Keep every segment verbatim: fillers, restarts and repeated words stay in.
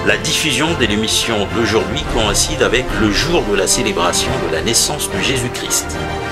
La diffusion de l'émission d'aujourd'hui coïncide avec le jour de la célébration de la naissance de Jésus-Christ.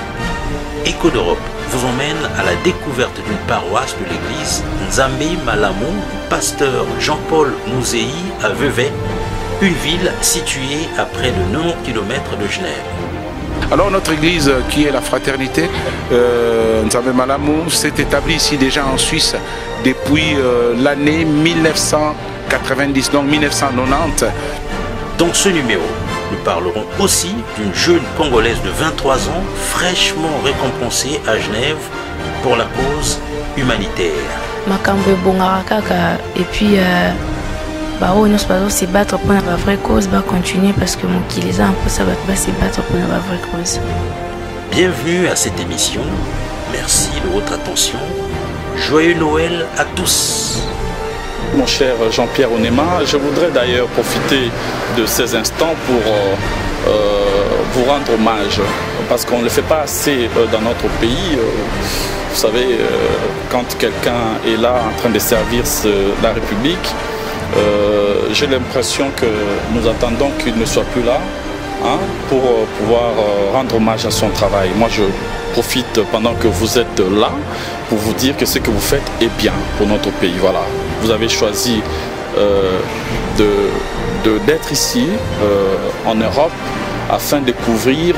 Écho d'Europe vous emmène à la découverte d'une paroisse de l'église Nzambe Malamu du pasteur Jean-Paul Mouzei à Vevey, une ville située à près de quatre-vingt-dix kilomètres de Genève. Alors notre église qui est la fraternité euh, Nzambe Malamu s'est établie ici déjà en Suisse depuis euh, l'année mille neuf cent quatre-vingt-dix, donc mille neuf cent quatre-vingt-dix. Dans ce numéro, nous parlerons aussi d'une jeune Congolaise de vingt-trois ans fraîchement récompensée à Genève pour la cause humanitaire. Makambo bongara kaka et puis euh, bah oh nous pas se battre pour la vraie cause, bah continuer parce que mon qui les a un peu ça va se battre pour la vraie cause. Bienvenue à cette émission. Merci de votre attention. Joyeux Noël à tous. Mon cher Jean-Pierre Onema, je voudrais d'ailleurs profiter de ces instants pour euh, euh, vous rendre hommage, parce qu'on ne le fait pas assez euh, dans notre pays. Euh, vous savez, euh, quand quelqu'un est là en train de servir ce, la République, euh, j'ai l'impression que nous attendons qu'il ne soit plus là hein, pour euh, pouvoir euh, rendre hommage à son travail. Moi, je profite pendant que vous êtes là pour vous dire que ce que vous faites est bien pour notre pays. Voilà. Vous avez choisi euh, de, de, d'être ici euh, en Europe afin de couvrir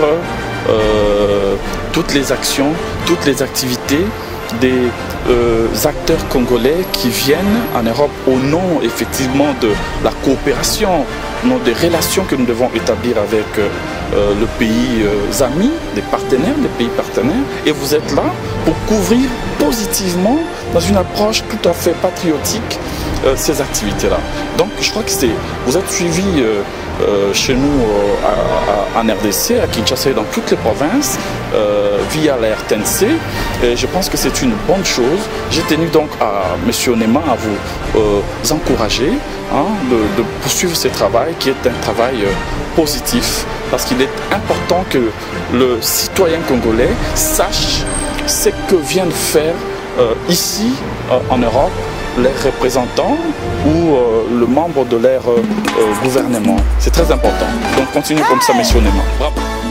euh, toutes les actions, toutes les activités des euh, acteurs congolais qui viennent en Europe au nom effectivement de la coopération, au nom des relations que nous devons établir avec euh, le pays euh, amis, des partenaires, des pays partenaires. Et vous êtes là pour couvrir positivement, dans une approche tout à fait patriotique, euh, ces activités-là. Donc je crois que c'est, vous êtes suivis euh, euh, chez nous euh, à, à, en R D C, à Kinshasa et dans toutes les provinces, euh, via la R T N C. Et je pense que c'est une bonne chose. J'ai tenu donc à M. Onema à vous euh, encourager hein, de, de poursuivre ce travail qui est un travail euh, positif, parce qu'il est important que le citoyen congolais sache ce que viennent faire euh, ici euh, en Europe les représentants ou euh, le membre de leur euh, euh, gouvernement. C'est très important. Donc continuez comme ça, M. Onema. Bravo.